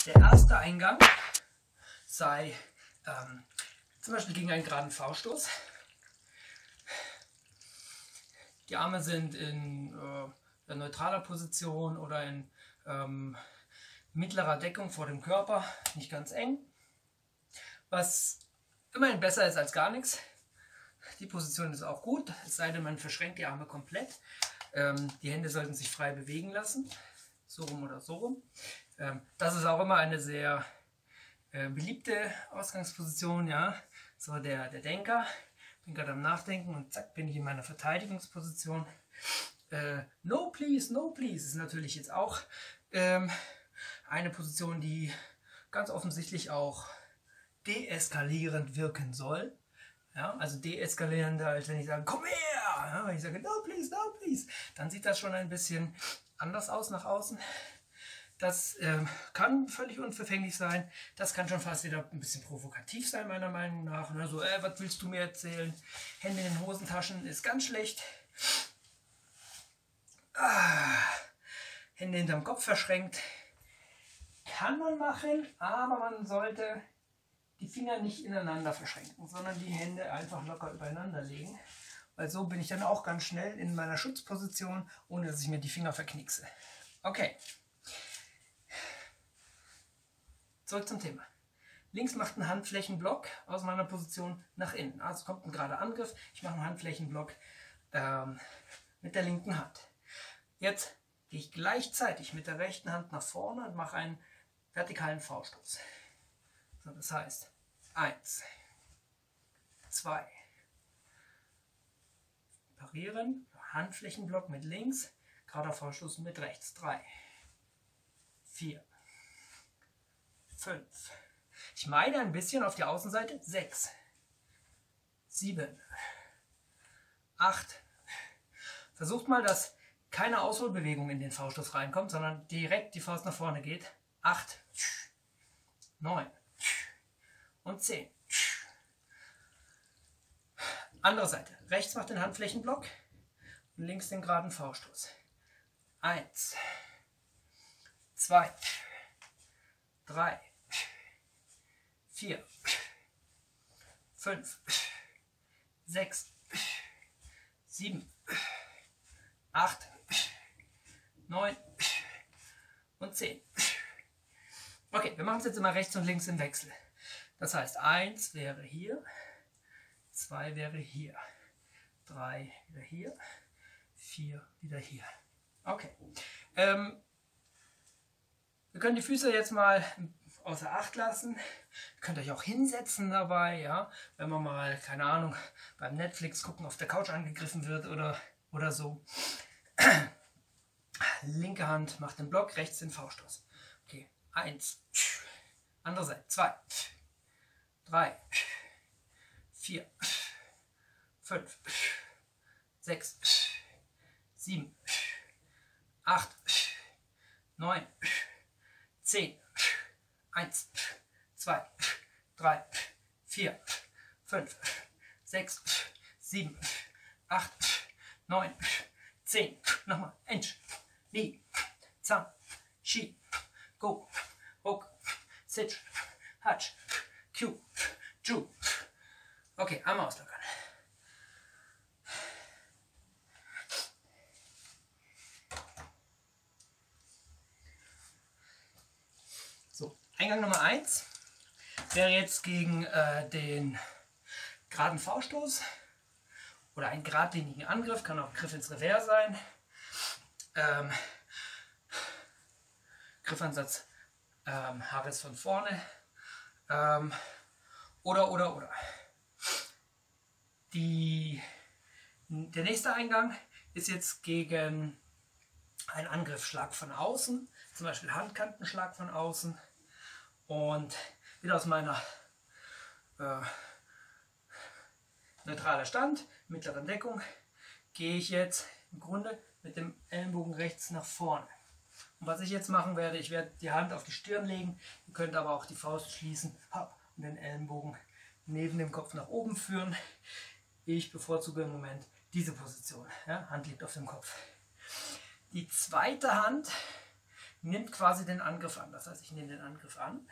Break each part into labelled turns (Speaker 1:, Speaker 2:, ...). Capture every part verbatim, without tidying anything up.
Speaker 1: Der erste Eingang sei ähm, zum Beispiel gegen einen geraden V-Stoß. Die Arme sind in äh, neutraler Position oder in ähm, mittlerer Deckung vor dem Körper, nicht ganz eng, was immerhin besser ist als gar nichts. Die Position ist auch gut, es sei denn, man verschränkt die Arme komplett. Ähm, die Hände sollten sich frei bewegen lassen, so rum oder so rum. Ähm, das ist auch immer eine sehr äh, beliebte Ausgangsposition, ja. So der, der Denker, bin gerade am Nachdenken und zack, bin ich in meiner Verteidigungsposition. Äh, no please, no please ist natürlich jetzt auch ähm, eine Position, die ganz offensichtlich auch deeskalierend wirken soll. Ja, also deeskalierender, als wenn ich sage, komm her! Ja, wenn ich sage, no please, no please, dann sieht das schon ein bisschen anders aus nach außen. Das ähm, kann völlig unverfänglich sein. Das kann schon fast wieder ein bisschen provokativ sein, meiner Meinung nach. Ne? So, äh, was willst du mir erzählen? Hände in den Hosentaschen ist ganz schlecht. Ah, Hände hinterm Kopf verschränkt. Kann man machen, aber man sollte die Finger nicht ineinander verschränken, sondern die Hände einfach locker übereinander legen. Weil so bin ich dann auch ganz schnell in meiner Schutzposition, ohne dass ich mir die Finger verknickse. Okay. Zurück zum Thema. Links macht ein Handflächenblock aus meiner Position nach innen. Also kommt ein gerader Angriff, ich mache einen Handflächenblock ähm, mit der linken Hand. Jetzt gehe ich gleichzeitig mit der rechten Hand nach vorne und mache einen vertikalen V-Stoß. So, das heißt, eins, zwei, parieren, Handflächenblock mit links, gerader V-Stoß mit rechts, drei, vier, fünf, ich meide ein bisschen auf die Außenseite, sechs, sieben, acht, versucht mal, dass keine Ausholbewegung in den V-Stoß reinkommt, sondern direkt die Faust nach vorne geht, acht, neun und zehn. Andere Seite. Rechts macht den Handflächenblock und links den geraden V-Stoß. eins, zwei, drei, vier, fünf, sechs, sieben, acht, neun und zehn. Okay, wir machen es jetzt immer rechts und links im Wechsel. Das heißt, eins wäre hier, zwei wäre hier, drei wieder hier, vier wieder hier. Okay. Ähm, wir können die Füße jetzt mal außer Acht lassen. Ihr könnt euch auch hinsetzen dabei, ja, wenn man mal, keine Ahnung, beim Netflix gucken auf der Couch angegriffen wird oder, oder so. Linke Hand macht den Block, rechts den V-Stoß. Okay, eins, andere Seite, zwei, drei, vier, fünf, sechs, sieben, acht, neun, zehn, eins, zwei, drei, vier, fünf, sechs, sieben, acht, neun, zehn, nochmal, Inch, Knee, Zang, Shi, Go, Hook, Sit, Hutch, Q, Ju. Okay, einmal auslockern. So, Eingang Nummer eins wäre jetzt gegen äh, den geraden V-Stoß oder einen geradlinigen Angriff, kann auch Griff ins Revers sein. Ähm, Griffansatz ähm, Haares von vorne. Ähm, oder, oder, oder. Die, der nächste Eingang ist jetzt gegen einen Angriffsschlag von außen, zum Beispiel Handkantenschlag von außen. Und wieder aus meiner äh, neutraler Stand, mittleren Deckung, gehe ich jetzt im Grunde mit dem Ellenbogen rechts nach vorne. Und was ich jetzt machen werde, ich werde die Hand auf die Stirn legen, ihr könnt aber auch die Faust schließen und den Ellenbogen neben dem Kopf nach oben führen. Ich bevorzuge im Moment diese Position. Ja, Hand liegt auf dem Kopf. Die zweite Hand nimmt quasi den Angriff an. Das heißt, ich nehme den Angriff an,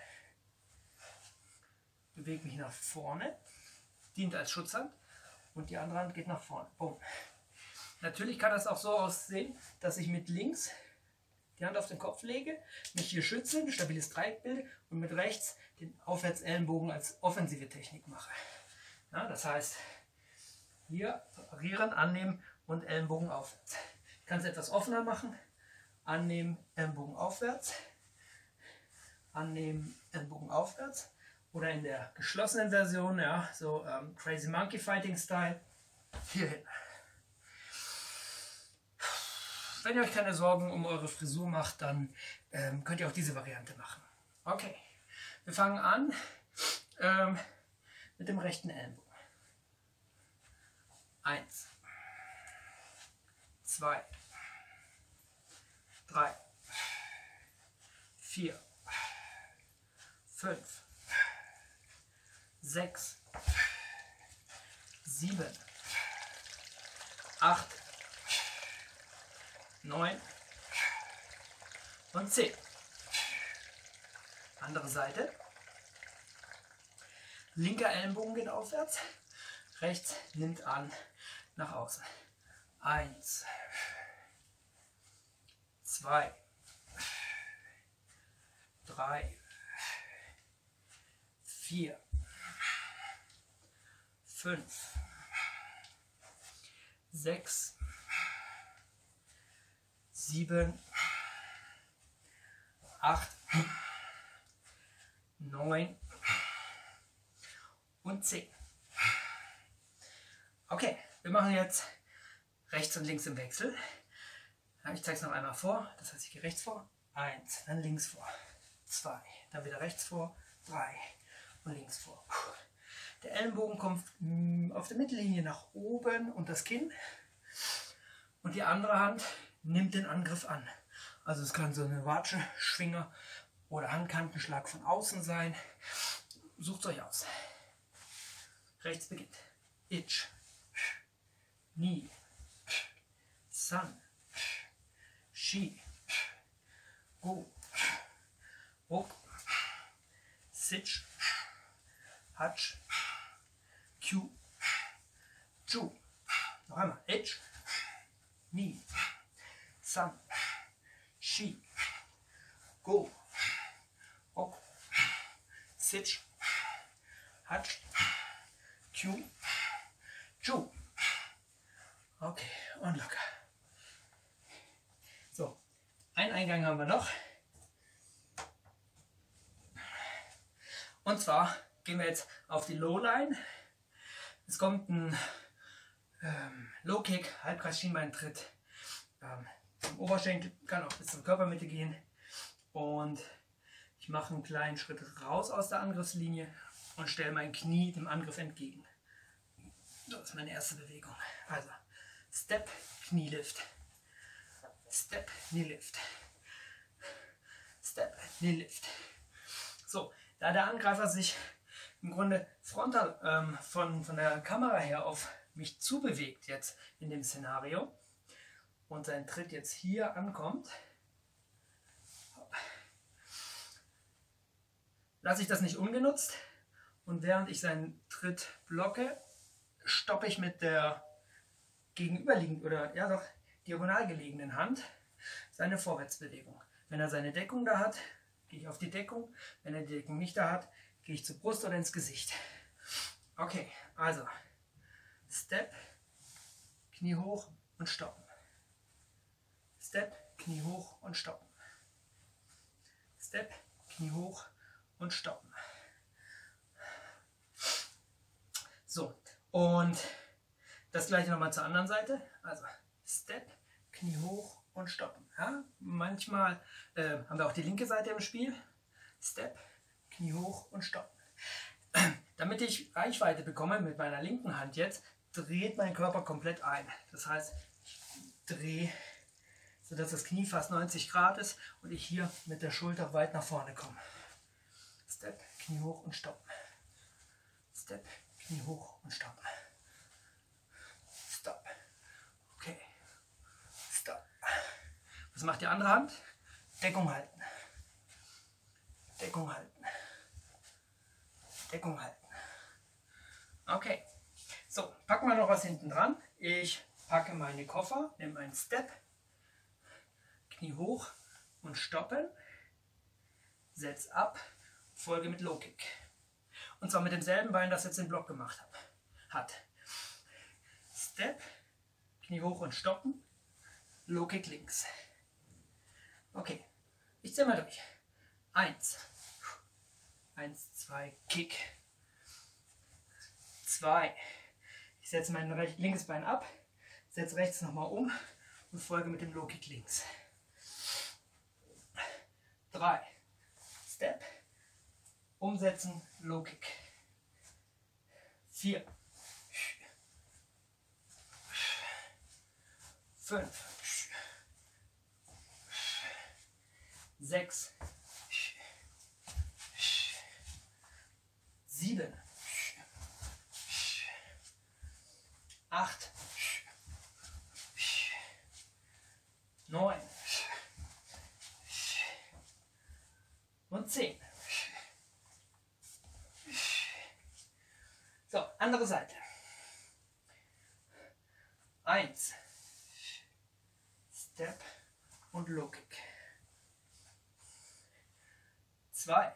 Speaker 1: bewege mich nach vorne, dient als Schutzhand und die andere Hand geht nach vorne. Boom. Natürlich kann das auch so aussehen, dass ich mit links die Hand auf den Kopf lege, mich hier schütze, ein stabiles Dreieck bilde und mit rechts den Aufwärtsellenbogen als offensive Technik mache. Ja, das heißt, hier parieren, annehmen und Ellenbogen aufwärts. Ich kann es etwas offener machen. Annehmen, Ellenbogen aufwärts. Annehmen, Ellenbogen aufwärts. Oder in der geschlossenen Version, ja, so ähm, Crazy Monkey Fighting Style, hierhin. Wenn ihr euch keine Sorgen um eure Frisur macht, dann ähm, könnt ihr auch diese Variante machen. Okay, wir fangen an ähm, mit dem rechten Ellenbogen. Eins, zwei, drei, vier, fünf, sechs, sieben, acht, neun und zehn. Andere Seite. Linker Ellenbogen geht aufwärts, rechts nimmt an nach außen. Eins, zwei, drei, vier, fünf, sechs, sieben, acht, neun und zehn. Okay, wir machen jetzt rechts und links im Wechsel. Ich zeige es noch einmal vor. Das heißt, ich gehe rechts vor, eins, dann links vor, zwei, dann wieder rechts vor, drei und links vor. Der Ellenbogen kommt auf der Mittellinie nach oben und das Kinn. Und die andere Hand nimmt den Angriff an. Also es kann so eine Watsche, Schwinger oder Handkantenschlag von außen sein. Sucht es euch aus. Rechts beginnt. Ich, Ni, San, Shi, Go, Ok, Sich, Hach, Q, Ju. Noch einmal. Ich, Ni, San, Shi, Go, Ok, Sich, Hach, Q, Ju. Okay, und locker. So, einen Eingang haben wir noch. Und zwar gehen wir jetzt auf die Low-Line. Es kommt ein ähm, Low-Kick, Halbkreis-Schienbeintritt ähm, zum Oberschenkel, kann auch bis zur Körpermitte gehen. Und ich mache einen kleinen Schritt raus aus der Angriffslinie und stelle mein Knie dem Angriff entgegen. Das ist meine erste Bewegung. Also Step, Knielift. Step, Knielift. Step, Knielift. So, da der Angreifer sich im Grunde frontal ähm, von, von der Kamera her auf mich zubewegt jetzt in dem Szenario und sein Tritt jetzt hier ankommt, lasse ich das nicht ungenutzt und während ich seinen Tritt blocke, stoppe ich mit der gegenüberliegenden oder ja doch diagonal gelegenen Hand seine Vorwärtsbewegung. Wenn er seine Deckung da hat, gehe ich auf die Deckung. Wenn er die Deckung nicht da hat, gehe ich zur Brust oder ins Gesicht. Okay, also Step, Knie hoch und stoppen. Step, Knie hoch und stoppen. Step, Knie hoch und stoppen. So, und das gleiche nochmal zur anderen Seite. Also Step, Knie hoch und stoppen. Ja? Manchmal äh, haben wir auch die linke Seite im Spiel. Step, Knie hoch und stoppen. Damit ich Reichweite bekomme mit meiner linken Hand jetzt, dreht mein Körper komplett ein. Das heißt, ich drehe, sodass das Knie fast neunzig Grad ist und ich hier mit der Schulter weit nach vorne komme. Step, Knie hoch und stoppen. Step, Knie hoch und stoppen. Stop. Okay. Stop. Was macht die andere Hand? Deckung halten. Deckung halten. Deckung halten. Okay. So, packen wir noch was hinten dran. Ich packe meine Koffer, nehme einen Step, Knie hoch und stoppen. Setz ab, folge mit Low Kick. Und zwar mit demselben Bein, das jetzt den Block gemacht habe. Hat. Step, Knie hoch und stoppen. Low Kick links. Okay, ich zähle mal durch. Eins. Eins, zwei, Kick. Zwei. Ich setze mein recht, linkes Bein ab, setze rechts nochmal um und folge mit dem Low Kick links. Drei. Step. Umsetzen, Low Kick. Vier. Fünf. Sechs. Sieben. Acht. Neun. Und zehn. So, andere Seite. Eins. Step und Low Kick. Zwei.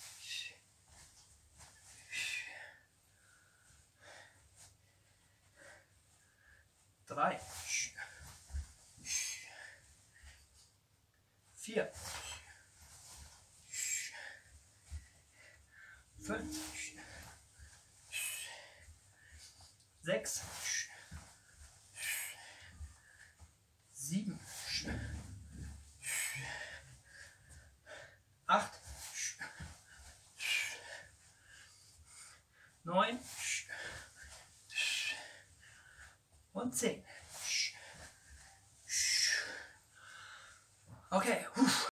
Speaker 1: Drei. Vier. Fünf. Sechs. Sieben. Acht. Neun. Und zehn. Okay.